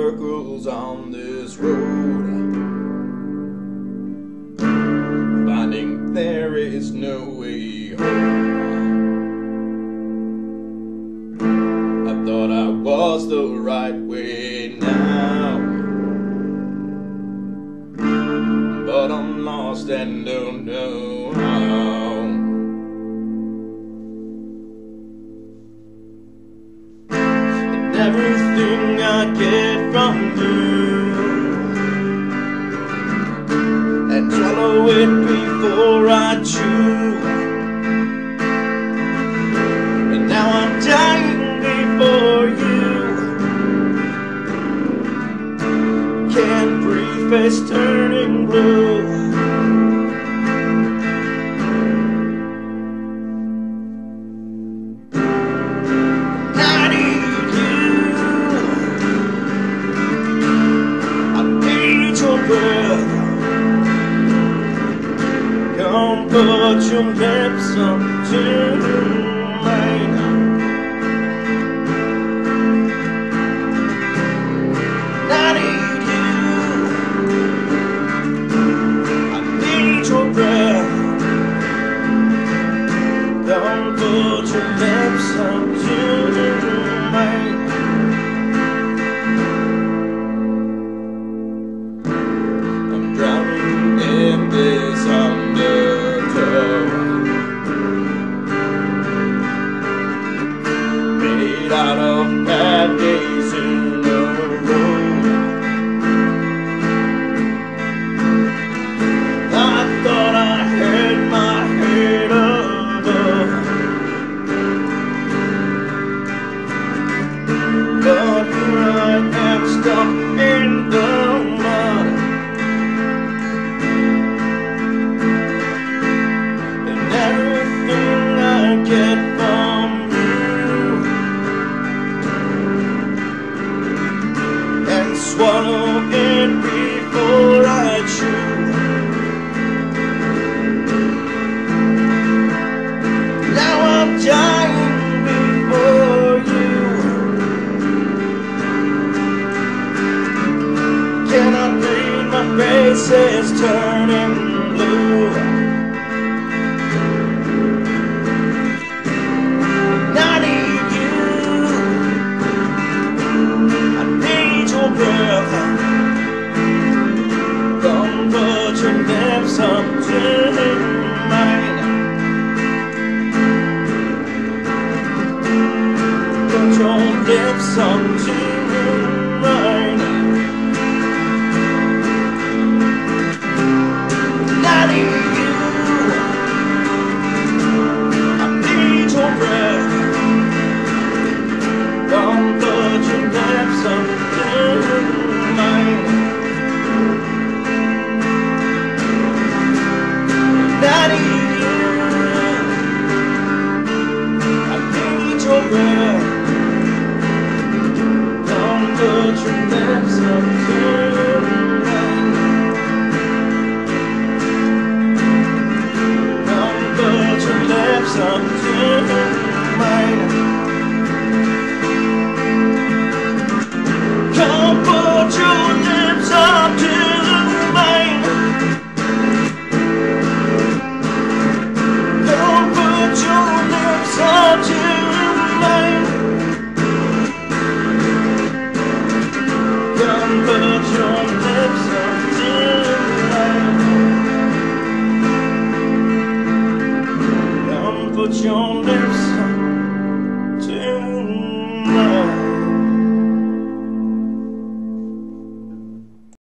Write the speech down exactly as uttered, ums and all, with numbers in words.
circles on this road, finding there is no way home. I thought I was the right way now, but I'm lost and don't know how. And everything I get from you, and swallow it before I chew, and now I'm dying before you. Can't breathe, face turning blue. I need you, I need your breath. Come put your lips up to mine. I need you, I need your breath. Come put your lips up to mine. I'm drowning in this undertow, made out of bad days in a row. I thought I had my head above, but here I am stuck in the mud. And everything I get from you, and swallow it before I chew. Now I'm dying before you. Cannot breathe, my face is turning blue. I need you, I need your breath. Come put your lips up to mine. Put your lips up to mine. I need you, I need your breath. Come put your lips up to mine. I need you, I need your breath. Come put your lips up to mine. Come put your lips up to mine. Come put your lips up to mine. Come put your lips up to mine. Come put your lips up to mine. Come put your lips up.